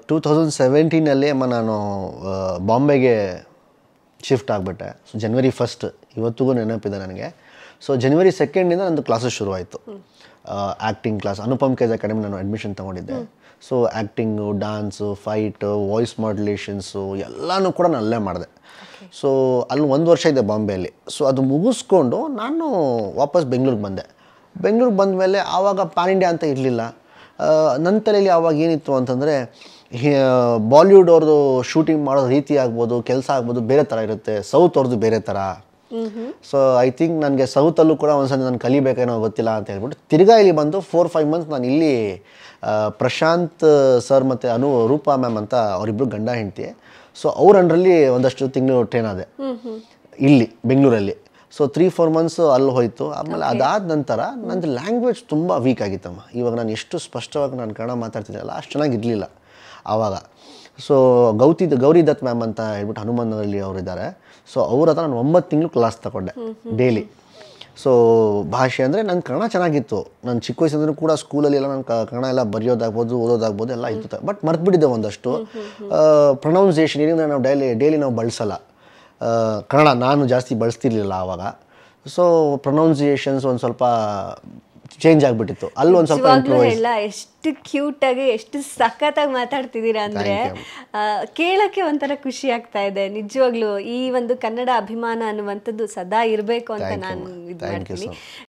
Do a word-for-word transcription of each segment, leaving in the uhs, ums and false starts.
Two thousand ಸೆವೆಂಟೀನಲ್ಲಿ ಅಮ್ಮ ನಾನು ಬಾಂಬೆಗೆ ಶಿಫ್ಟ್ ಆಗಿಬಿಟ್ಟೆ. ಸೊ ಜನವರಿ ಫಸ್ಟ್ ಇವತ್ತಿಗೂ ನೆನಪಿದೆ ನನಗೆ. ಸೊ ಜನವರಿ ಸೆಕೆಂಡಿಂದ ನಂದು ಕ್ಲಾಸಸ್ ಶುರುವಾಯಿತು. Acting class Anupam Kher academy ನಾನು ಅಡ್ಮಿಷನ್ ತೊಗೊಂಡಿದ್ದೆ. So acting, dance, fight, voice modulations ಎಲ್ಲನೂ ಕೂಡ ನಾನು ಅಲ್ಲೇ ಮಾಡಿದೆ. ಸೊ ಅಲ್ಲಿ ಒಂದು ವರ್ಷ ಇದೆ ಬಾಂಬೆಯಲ್ಲಿ. ಸೊ ಅದು ಮುಗಿಸ್ಕೊಂಡು ನಾನು ವಾಪಸ್ ಬೆಂಗ್ಳೂರಿಗೆ ಬಂದೆ. ಬೆಂಗ್ಳೂರಿಗೆ ಬಂದ ಮೇಲೆ ಆವಾಗ ಪ್ಯಾನ್ ಇಂಡಿಯಾ ಅಂತ ಇರಲಿಲ್ಲ. ನನ್ನ ತಲೆಯಲ್ಲಿ ಆವಾಗ ಏನಿತ್ತು ಅಂತಂದರೆ, ಬಾಲಿವುಡ್ ಅವ್ರದ್ದು ಶೂಟಿಂಗ್ ಮಾಡೋ ರೀತಿ ಆಗ್ಬೋದು, ಕೆಲಸ ಆಗ್ಬೋದು ಬೇರೆ ಥರ ಇರುತ್ತೆ, ಸೌತ್ ಅವ್ರದ್ದು ಬೇರೆ ಥರ. ಸೊ ಐ ಥಿಂಕ್ ನನಗೆ ಸೌತಲ್ಲೂ ಕೂಡ ಒಂದ್ಸಲ ನಾನು ಕಲಿಬೇಕೇನೋ ಗೊತ್ತಿಲ್ಲ ಅಂತ ಹೇಳ್ಬಿಟ್ಟು ತಿರ್ಗಾ ಇಲ್ಲಿ ಬಂದು ಫೋರ್ ಫೈವ್ ಮಂತ್ಸ್ ನಾನು ಇಲ್ಲಿ ಪ್ರಶಾಂತ್ ಸರ್ ಮತ್ತು ಅನು ರೂಪಾ ಮ್ಯಾಮ್ ಅಂತ ಅವರಿಬ್ಬರು ಗಂಡ ಹೆಂಡತಿ. ಸೊ ಅವ್ರ ಅಂಡ್ರಲ್ಲಿ ಒಂದಷ್ಟು ತಿಂಗಳು ಟ್ರೈನ್ ಆದೆ ಇಲ್ಲಿ ಬೆಂಗಳೂರಲ್ಲಿ. ಸೊ ತ್ರೀ ಫೋರ್ ಮಂತ್ಸು ಅಲ್ಲಿ ಹೋಯಿತು. ಆಮೇಲೆ ಅದಾದ ನಂತರ ನಂದು ಲ್ಯಾಂಗ್ವೇಜ್ ತುಂಬ ವೀಕ್ ಆಗಿತ್ತಮ್ಮ. ಇವಾಗ ನಾನು ಎಷ್ಟು ಸ್ಪಷ್ಟವಾಗಿ ನಾನು ಕನ್ನಡ ಮಾತಾಡ್ತಿದ್ದೆನಲ್ಲ ಅಷ್ಟು ಚೆನ್ನಾಗಿರಲಿಲ್ಲ ಆವಾಗ. ಸೊ ಗೌತಿ ಗೌರಿ ದತ್ ಮ್ಯಾಮ್ ಅಂತ ಹೇಳ್ಬಿಟ್ಟು ಹನುಮಂತನಲ್ಲಿ ಅವರಿದ್ದಾರೆ. ಸೊ ಅವ್ರ ಹತ್ರ ನಾನು ಒಂಬತ್ತು ತಿಂಗಳು ಕ್ಲಾಸ್ ತಗೊಂಡೆ ಡೈಲಿ. ಸೊ ಭಾಷೆ ಅಂದರೆ ನನ್ನ ಕನ್ನಡ ಚೆನ್ನಾಗಿತ್ತು. ನಾನು ಚಿಕ್ಕ ವಯಸ್ಸಿಂದನೂ ಕೂಡ ಸ್ಕೂಲಲ್ಲಿ ಎಲ್ಲ ನಾನು ಕನ್ನಡ ಎಲ್ಲ ಬರೆಯೋದಾಗ್ಬೋದು, ಓದೋದಾಗ್ಬೋದು ಎಲ್ಲ ಇತ್ತು. ಬಟ್ ಮರ್ತ್ಬಿಟ್ಟಿದ್ದೆ ಒಂದಷ್ಟು. ಪ್ರೊನೌನ್ಸಿಯೇಷನ್ ಏನಿಂದ ನಾವು ಡೈಲಿ ಡೈಲಿ ನಾವು ಬಳಸಲ್ಲ ಕನ್ನಡ, ನಾನು ಜಾಸ್ತಿ ಬಳಸ್ತಿರ್ಲಿಲ್ಲ ಆವಾಗ. ಸೊ ಪ್ರೊನೌನ್ಸಿಯೇಷನ್ಸ್ ಒಂದು ಸ್ವಲ್ಪ ಚೇಂಜ್ ಆಗಿಬಿಟ್ಟಿತ್ತು. ಅಲ್ಲಿ ಒಂದು ಸ್ವಲ್ಪ ಎಲ್ಲ ಎಷ್ಟು ಕ್ಯೂಟ್ ಆಗಿ ಎಷ್ಟು ಸಖತ್ತಾಗಿ ಮಾತಾಡ್ತಿದ್ದೀರಾ ಅಂದರೆ ಕೇಳಕ್ಕೆ ಒಂಥರ ಖುಷಿ ಆಗ್ತಾ ಇದೆ ನಿಜವಾಗ್ಲೂ. ಈ ಒಂದು ಕನ್ನಡ ಅಭಿಮಾನ ಅನ್ನುವಂಥದ್ದು ಸದಾ ಇರಬೇಕು ಅಂತ ನಾನು ಇದು ಮಾಡ್ತೀನಿ.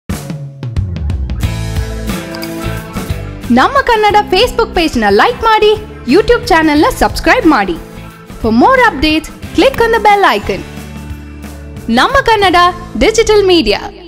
ನಮ್ಮ ಕನ್ನಡ ಫೇಸ್ಬುಕ್ ಪೇಜ್ ನ ಲೈಕ್ ಮಾಡಿ, ಯೂಟ್ಯೂಬ್ ಚಾನೆಲ್ ನ ಸಬ್ಸ್ಕ್ರೈಬ್ ಮಾಡಿ. For more updates click on the bell icon. Namma Kannada Digital Media.